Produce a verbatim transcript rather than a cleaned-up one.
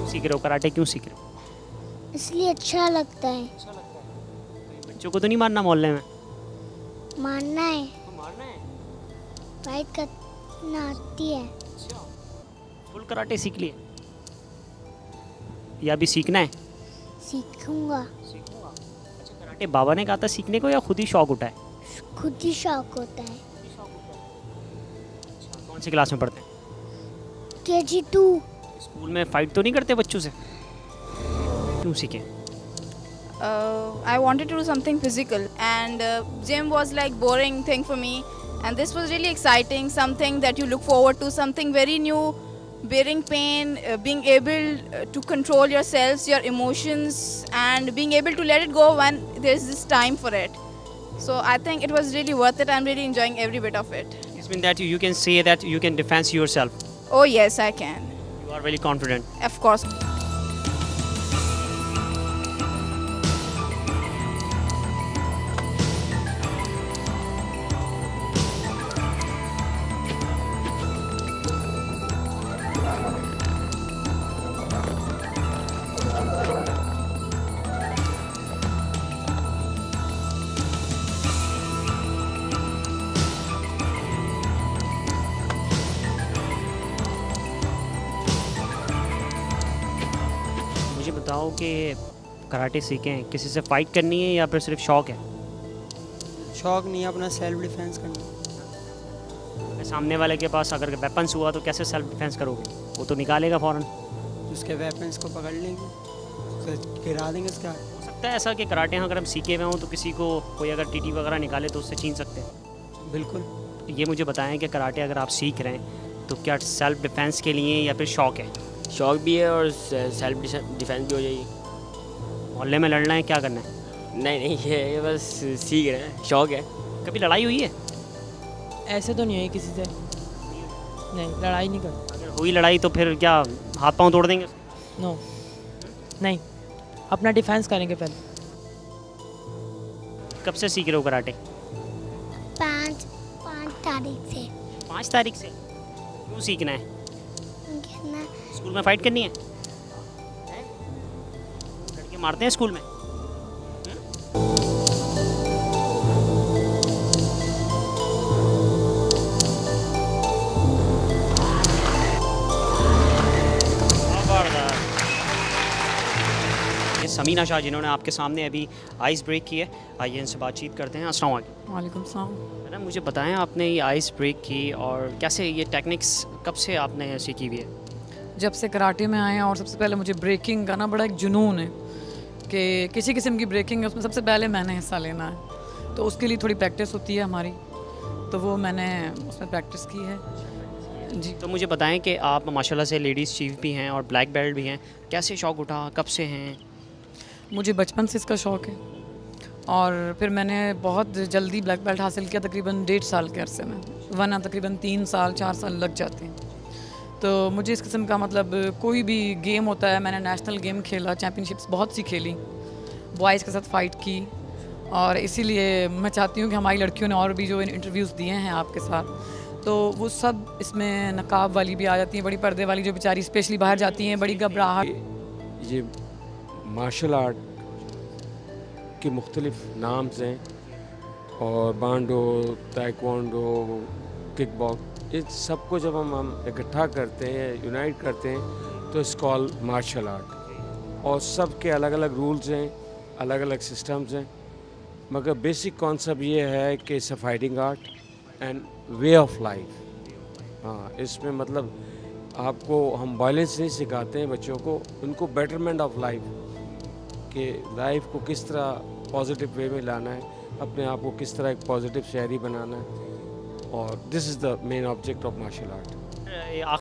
सीख रहे हो कराटे, क्यों सीख रहे हो? इसलिए अच्छा लगता है। अच्छा लगता है। बच्चों को तो नहीं मारना मोहल्ले में? मारना है, तो मारना है। फाइट करना आती है। अच्छा, फुल कराटे सीख लिए या अभी सीखना है? सीखूंगा। सीखूंगा। अच्छा, कराटे बाबा ने कहा था सीखने को या खुद ही शौक उठा है? खुद ही शौक होता है। अच्छा, कौन सी क्लास में पढ़ते हैं? K G two. स्कूल में फाइट तो नहीं करते बच्चों से? क्यों सीखे? Uh, I wanted to do something physical, and uh, gym was like boring thing for me, and this was really exciting, something that you look forward to, something very new, bearing pain, uh, being able uh, to control yourselves, your emotions, and being able to let it go when there's this time for it. So I think it was really worth it. I'm really enjoying every bit of it. It means that you, you can say that you can defend yourself. Oh yes, I can. You are very confident. Of course. मुझे बताओ कि karate सीखें किसी से fight करनी है या फिर सिर्फ शौक है? शौक नहीं है, अपना सेल्फ डिफेंस करना। अगर सामने वाले के पास अगर वेपन्स हुआ तो कैसे सेल्फ डिफेंस करोगे? वो तो निकालेगा फ़ौरन। उसके वेपन्स को पकड़ लेंगे, उसे गिरा देंगे उसका। हो सकता है ऐसा कि कराटे यहाँ अगर हम सीखे हुए हों तो किसी को कोई अगर टीटी वगैरह निकाले तो उससे छीन सकते हैं। बिल्कुल। ये मुझे बताएं कि कराटे अगर आप सीख रहे हैं तो क्या सेल्फ डिफेंस के लिए या फिर शौक है? शौक भी है और सेल्फ डिफेंस भी हो जाएगी। मोहल्ले में लड़ना है, क्या करना है? नहीं नहीं, ये ये बस सीख रहे हैं, शौक है। कभी लड़ाई हुई है? ऐसे तो नहीं है किसी से, नहीं लड़ाई नहीं कर। अगर हुई लड़ाई तो फिर क्या हाथ पांव तोड़ देंगे? नो नहीं, अपना डिफेंस करेंगे पहले। कब से सीख रहे हो कराटे? पाँच पाँच तारीख से। पाँच तारीख से। क्यों सीखना है? कहना स्कूल में फाइट करनी है? लड़के मारते हैं स्कूल में? ये समीना शाह जिन्होंने आपके सामने अभी आइस ब्रेक की है, आइए इनसे बातचीत करते हैं। अस्सलाम वालेकुम। वालेकुम सलाम। मैडम मुझे बताएं आपने ये आइस ब्रेक की और कैसे ये टेक्निक्स कब से आपने सीखी हुई है? जब से कराटे में आए हैं, और सबसे पहले मुझे ब्रेकिंग का ना बड़ा एक जुनून है कि किसी किस्म की ब्रेकिंग है उसमें सबसे पहले मैंने हिस्सा लेना है, तो उसके लिए थोड़ी प्रैक्टिस होती है हमारी, तो वो मैंने उसमें प्रैक्टिस की है जी। तो मुझे बताएं कि आप माशाल्लाह से लेडीज़ चीफ भी हैं और ब्लैक बेल्ट भी हैं, कैसे शौक़ उठा, कब से हैं? मुझे बचपन से इसका शौक़ है और फिर मैंने बहुत जल्दी ब्लैक बेल्ट हासिल किया, तकरीबन डेढ़ साल के अरसे में, वरना तकरीबन तीन साल चार साल लग जाते हैं। तो मुझे इस किस्म का मतलब कोई भी गेम होता है, मैंने नेशनल गेम खेला, चैम्पियनशिप्स बहुत सी खेली, बॉयज़ के साथ फ़ाइट की, और इसीलिए मैं चाहती हूँ कि हमारी लड़कियों ने और भी जो इंटरव्यूज़ दिए हैं आपके साथ, तो वो सब इसमें नकाब वाली भी आ जाती हैं, बड़ी पर्दे वाली जो बेचारी स्पेशली बाहर जाती हैं, बड़ी घबराहट। ये मार्शल आर्ट के मुख्तलिफ नाम्स हैं, और बांडो, ताइक्वांडो, किक बॉक्स, इस सबको जब हम हम इकट्ठा करते हैं, यूनाइट करते हैं, तो इट्स कॉल्ड मार्शल आर्ट। और सब के अलग अलग रूल्स हैं, अलग अलग सिस्टम्स हैं, मगर बेसिक कॉन्सेप्ट ये है कि it's a fighting art and way of life. हाँ, इसमें मतलब आपको हम वायलेंस नहीं सिखाते हैं बच्चों को, उनको बेटरमेंट ऑफ लाइफ, कि लाइफ को किस तरह पॉजिटिव वे में लाना है, अपने आप को किस तरह एक पॉजिटिव शहरी बनाना है, और this is the main object of martial art.